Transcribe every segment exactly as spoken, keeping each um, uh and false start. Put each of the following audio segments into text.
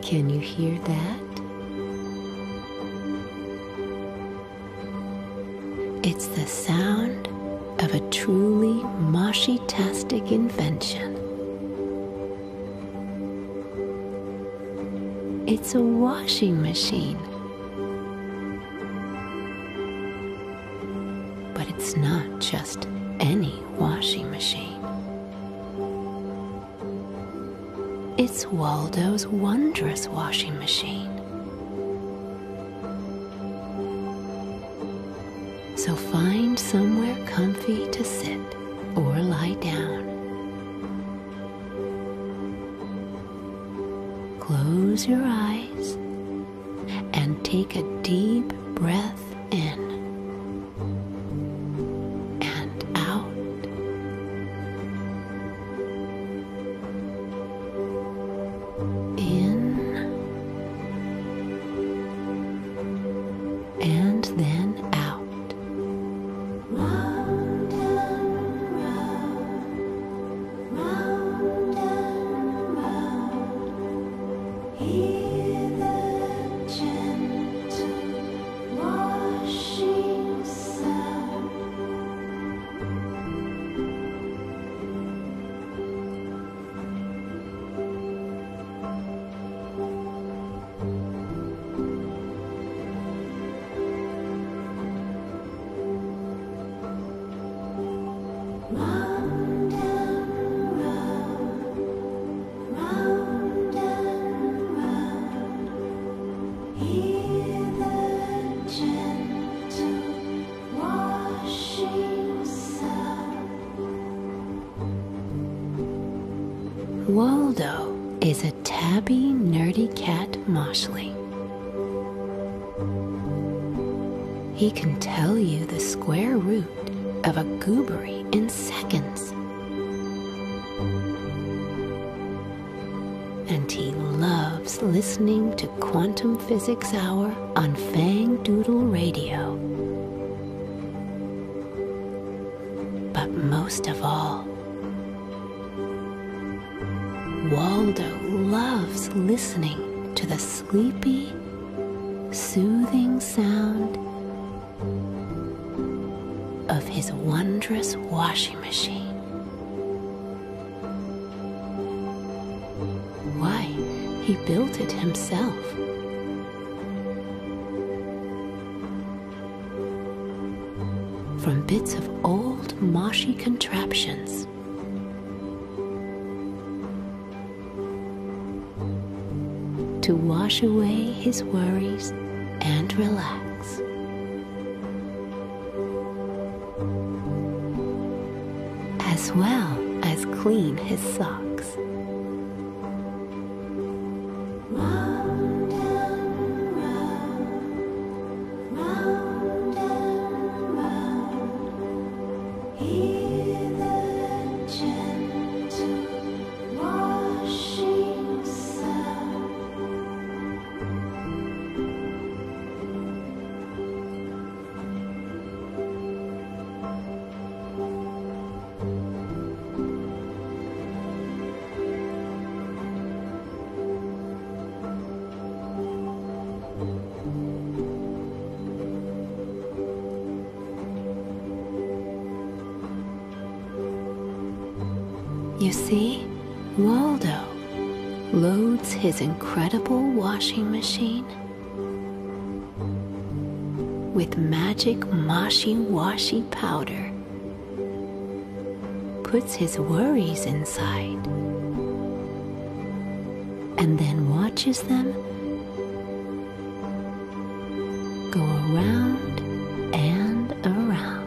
Can you hear that? It's the sound of a truly moshi-tastic invention. It's a washing machine. But it's not just any washing machine. It's Waldo's wondrous washing machine. So find somewhere comfy to sit or lie down. Close your eyes and take a deep breath in and out. In and then out. Round and round, round and round. Hear the gentle washing sound. Round and round, round and round. Hear the gentle washing sound. Waldo is a tabby, nerdy cat moshling. He can tell you the square root of a goobery in seconds. And he loves listening to Quantum Physics Hour on Fang Doodle Radio. But most of all, Waldo loves listening to the sleepy, soothing sound of his wondrous washing machine. Why, he built it himself. From bits of old moshy contraptions. To wash away his worries and relax. As well as clean his socks. Round and round, round and round. Hear the gentle washing sound. You see, Waldo loads his incredible washing machine with magic moshy washy powder, puts his worries inside, and then watches them go around and around.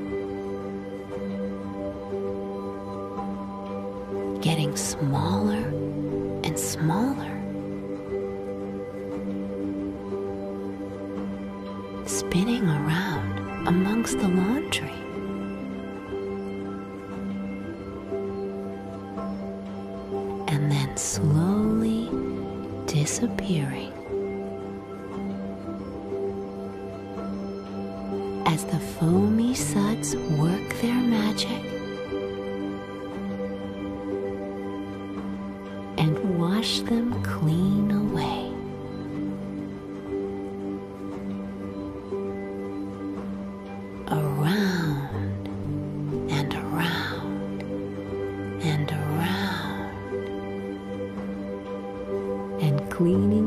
Getting smaller and smaller, spinning around amongst the laundry. And then slowly disappearing as the foamy suds work their magic and wash them clean away.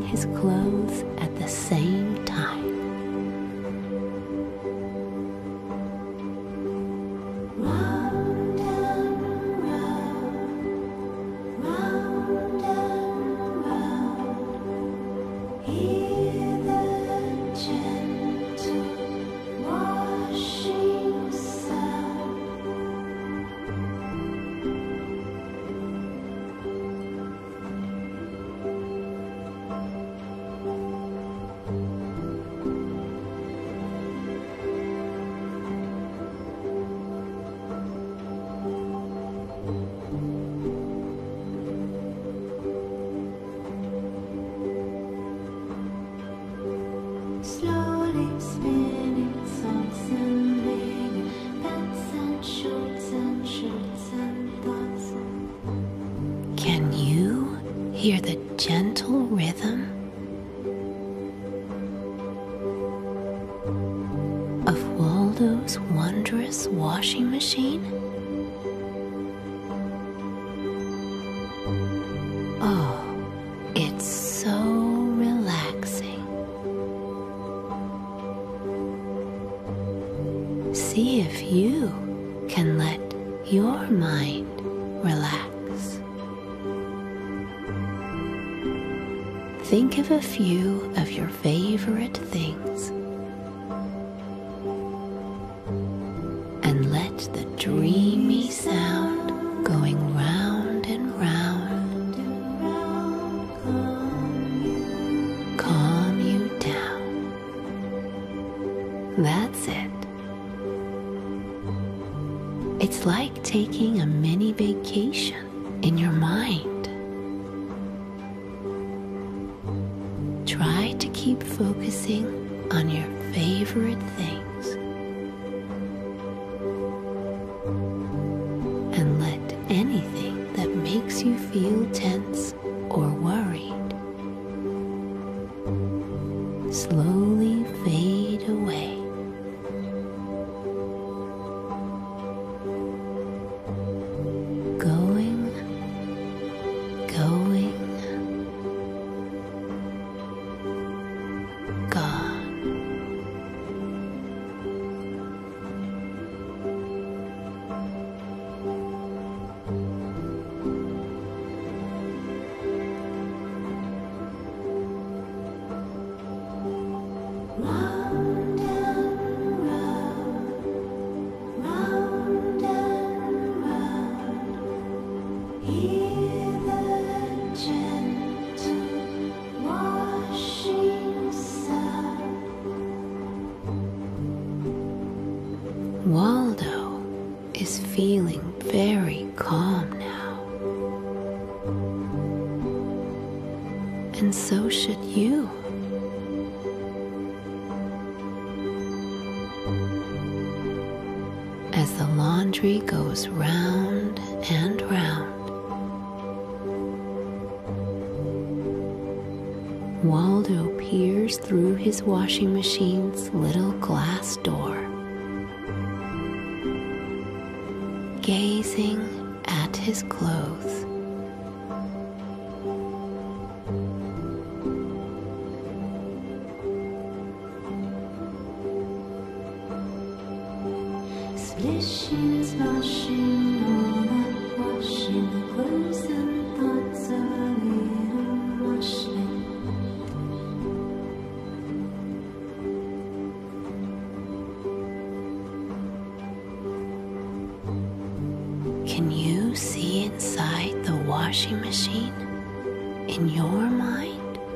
his clothes at the same time. Round and round, round and round, hear the gentle washing sound. Slowly spinning songs and making pants and shorts and shirts and thoughts. Can you hear the gentle rhythm of Waldo's wondrous washing machine? Oh, it's so relaxing. See if you can let your mind relax. Think of a few of your favorite things and let the dreamy sound going round and round calm you down. That's it. It's like taking a mini vacation in your mind. Try to keep focusing on your favorite things and let anything that makes you feel tense or worried slowly fade away. Going, going, gone. Round and round, round and round, hear the gentle washing sound. Waldo is feeling very calm now, and so should you. As the laundry goes round and round, Waldo peers through his washing machine's little glass door, gazing at his clothes. Splishing, splashing, all that washing, the clothes and thoughts of a little washing. Can you see inside the washing machine in your mind?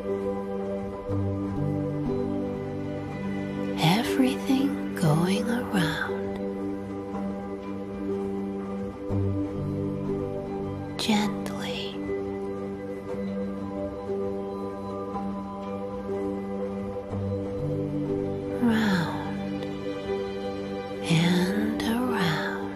Everything going around. Gently, round and around.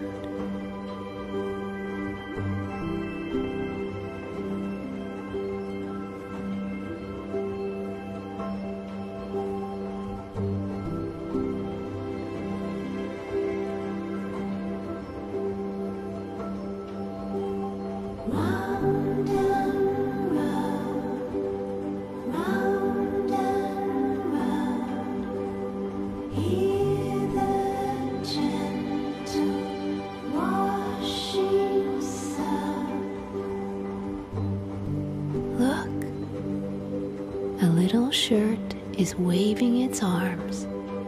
is waving its arms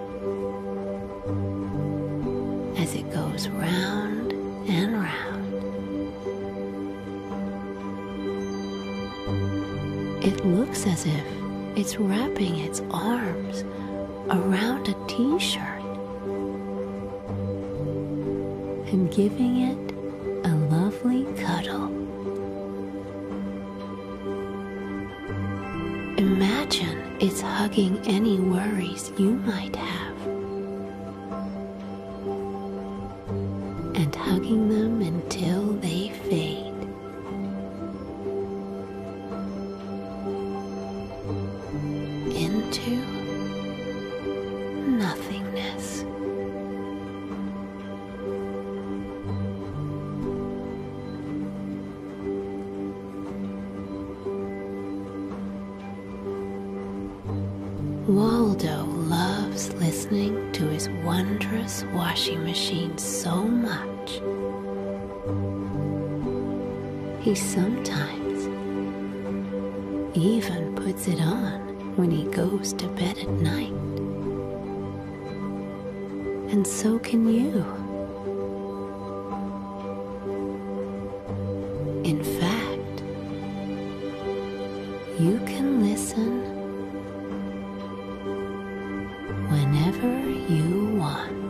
as it goes round and round. It looks as if it's wrapping its arms around a t-shirt and giving it a lovely cuddle. Imagine it's hugging any worries you might have and hugging them until they fade. Into nothingness. Waldo loves listening to his wondrous washing machine so much. He sometimes even puts it on when he goes to bed at night. And so can you. In fact, you can listen whenever you want.